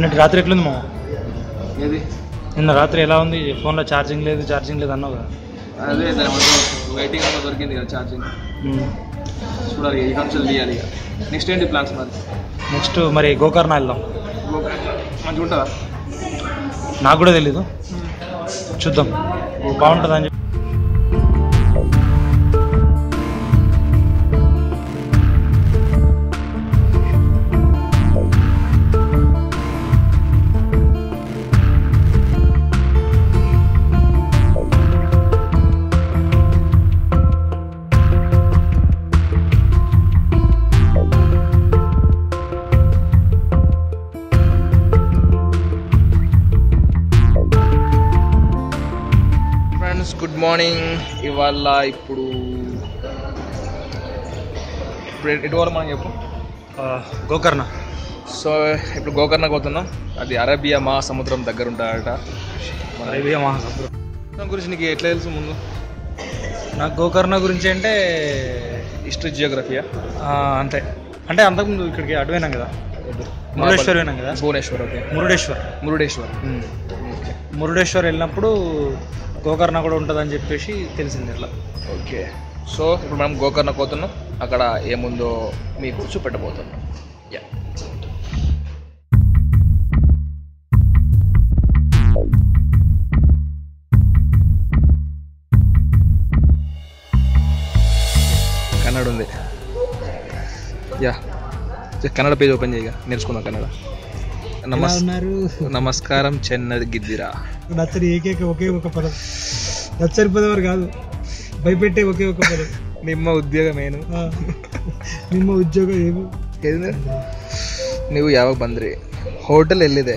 నిన్నటి రాత్రి ఎట్లుంది మామ? ఏది నిన్న రాత్రి ఎలా ఉంది? ఫోన్లో ఛార్జింగ్ లేదు అన్నావు కదా. అదే వెయిటింగ్ అంతా దొరికింది కదా ఛార్జింగ్. చూడాలి ఈ కన్సల్ తీయాలి. నెక్స్ట్ ఏంటి ప్లాన్స్ మరి? నెక్స్ట్ మరి గోకర్ణ వెళ్దాం. మంచిగా ఉంటుందా? నాకు కూడా తెలీదు, చూద్దాం. బాగుంటుందని చెప్పి గుడ్ మార్నింగ్. ఇవాళ ఇప్పుడు ఎటు వాళ్ళు మనం చెప్పు గోకర్ణ. సో ఇప్పుడు గోకర్ణకు పోతున్నాం. అది అరేబియా మహాసముద్రం దగ్గర ఉంటాడట. అరేబియా మహాసముద్రం గురించి నీకు ఎట్లా తెలుసు ముందు? నాకు గోకర్ణ గురించి అంటే హిస్టరీ, జియోగ్రఫీయా అంతే. అంటే అంతకుముందు ఇక్కడికి అటువైనాం కదా, మురుడేశ్వర్ పోయినాం కదా. భువనేశ్వర్. ఓకే, మురుడేశ్వర్ వెళ్ళినప్పుడు గోకర్ణ కూడా ఉంటుందని చెప్పేసి తెలిసింది ఇట్లా. ఓకే, సో ఇప్పుడు మనం గోకర్ణ పోతున్నాం. అక్కడ ఏముందో మీకు చూపెట్టబోతున్నాం. యా, కన్నడ ఉంది. యా, కన్నడ పేజ్ ఓపెన్ చేయగా నేర్చుకుందాం కన్నడ. నమస్కారం చెన్నగిద్దిరా. నచ్చని ఏకైక ఒకే ఒక పదం, నచ్చని పదం కాదు, భయపెట్టే ఒకే ఒక పదం. ನಿಮ್ಮ ಉದ್ಯೋಗ ಏನು? ನಿಮ್ಮ ಉದ್ಯೋಗ ಏನು? ನೀವು ಯಾವಾಗ ಬಂದ್ರಿ? ಹೋಟೆಲ್ ಎಲ್ಲಿದೆ?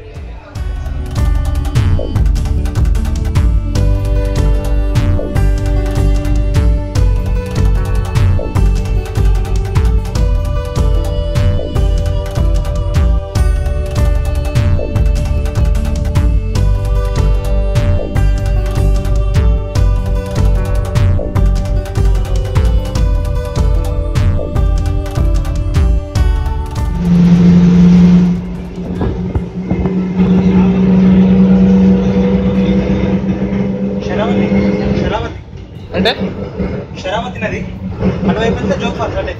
అంటే శరావతి నది అటువైపు జోక్ ఫాల్స్ అంటే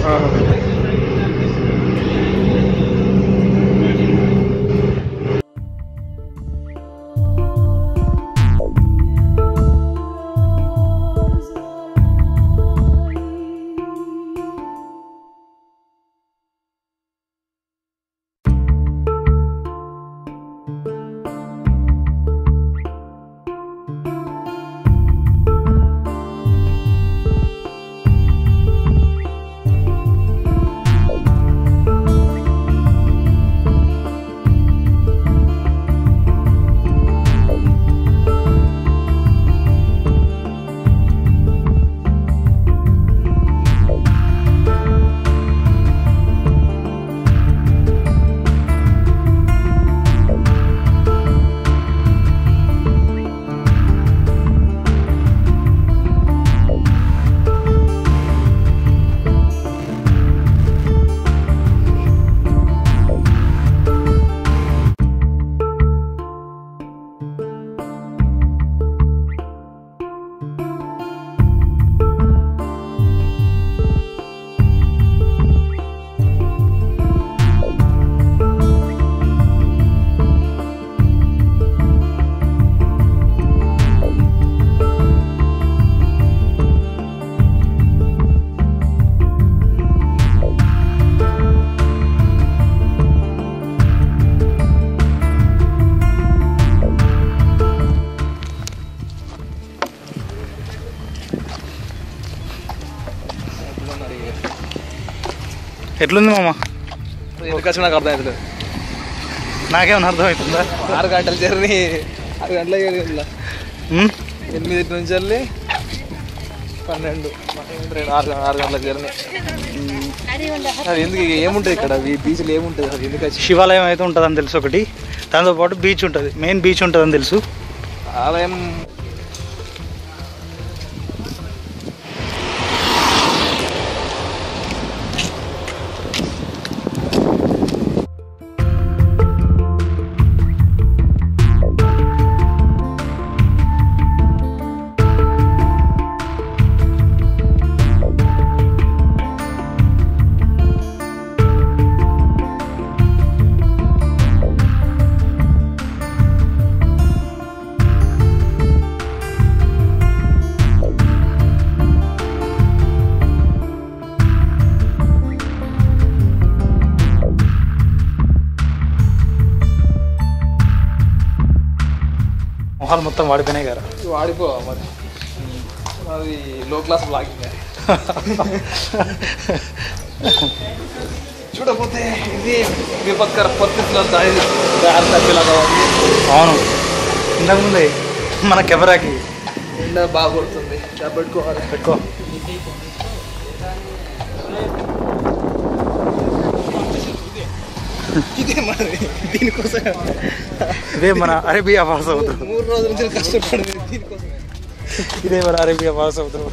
ఎట్లుంది మామ? ఎందుకు వచ్చి నాకు అర్థమవుతుంది. నాకేమన్నా అర్థమవుతుందా? 6 గంటల జర్నీ, 6 గంటల 8 నుంచి వెళ్ళి 12, 6 గంటల జర్నీ. అది ఎందుకు? ఏముంటుంది ఇక్కడ బీచ్లో? ఏముంటుంది అది? ఎందుకు? శివాలయం అయితే ఉంటుందని తెలుసు ఒకటి, దాంతోపాటు బీచ్ ఉంటుంది, మెయిన్ బీచ్ ఉంటుందని తెలుసు. ఆలయం మొహాలు మొత్తం వాడిపోయినాయి కదా. వాడిపోవా మరి, అది లో క్లాస్ బ్లాగింగ్. చూడకపోతే ఇది విపత్కర పరిస్థితుల్లో దారి తప్పేలాగా ఉంది. అవును, ఇంతకుముందే మన కెమెరాకి ఎండ బాగా కొడుతుంది, పెట్టుకోవాలి. పెట్టుకో. ఇదే మరి దీనికోసం, ఇదే మన అరేబియా మహాసముద్రం. 3 రోజుల నుంచి కష్టపడింది దీనికోసం. ఇదే మన అరేబియా మహాసముద్రం.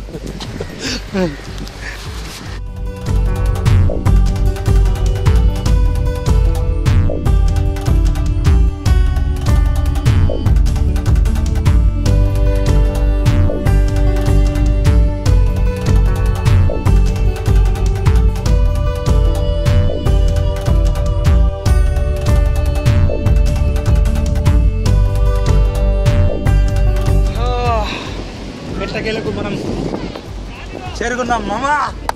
మనం చేరుకున్నాం మామా.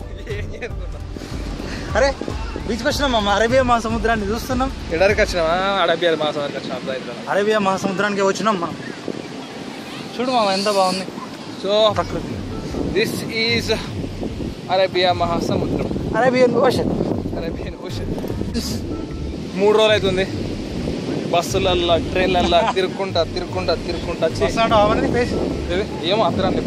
అరే బీచ్కి వచ్చినాం మామ, అరేబియా మహాసముద్రాన్ని చూస్తున్నాం. ఎడరికి వచ్చినామా? అరేబియా మహాసముద్రానికి వచ్చినాం. అరేబియా మహాసముద్రానికి వచ్చినాం మనం. చూడు మామ ఎంత బాగుంది. సో ప్రకృతి. దిస్ ఈజ్ అరేబియా మహాసముద్రం, అరేబియన్ ఓషన్. 3 రోజులు అవుతుంది బస్సులల్లా ట్రైన్లల్లా తిరుక్కుంటా ఏమో అత్తరాన్ని.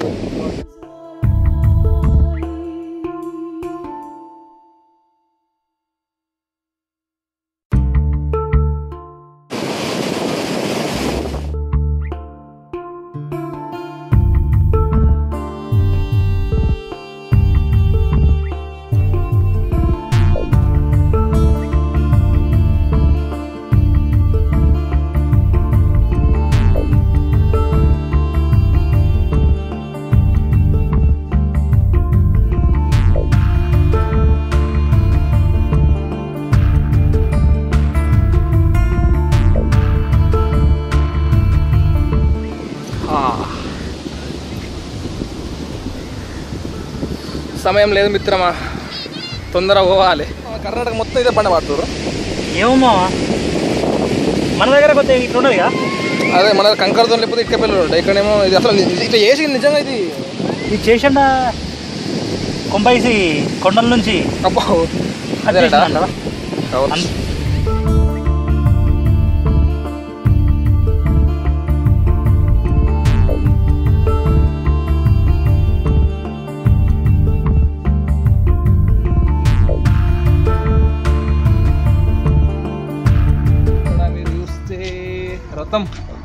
సమయం లేదు మిత్రమా, తొందరగా పోవాలి. కర్ణాటక మొత్తం ఇదే పంట పడుతున్నారు. ఏమో మన దగ్గర కొద్దిగా ఇట్లా ఉండదుగా. అదే మన కంకరతో లేకపోతే ఇటుక పిల్లలు ఉంటాయి. ఇక్కడేమో ఇది అసలు ఇట్లా చేసి నిజంగా ఇది చేసిండ కొంపైసి కొండల నుంచి. అబ్బా రథం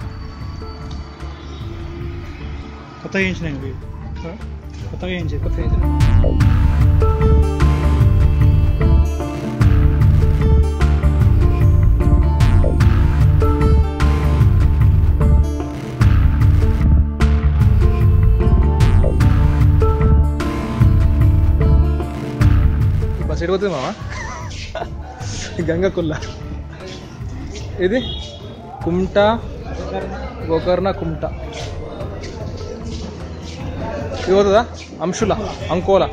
కొత్తగా వేయించినాయి. కొత్తగా వేయించి బస్ ఎడిపోతుంది మామ. గంగకుల్ల ఇది కుమ్టా, గోకర్ణ, కుమ్టా. ఇది పోతుందా? అంశుల, అంకోలా.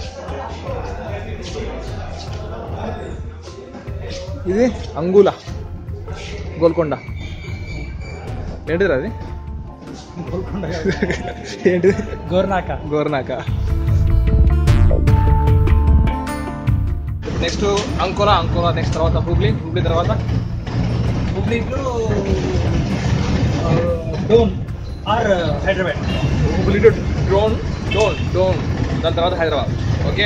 ఇది అంగుల, గోల్కొండ. ఏంటిది అది? గోల్కొండ ఏంటిది? గోర్నాక. నెక్స్ట్ అంకోలా. నెక్స్ట్ తర్వాత హుబ్లీ తర్వాత Hubli to Dhone or Hyderabad. Hubli to Dhone దాని తర్వాత హైదరాబాద్. ఓకే.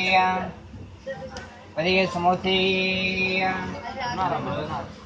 10 సమోసే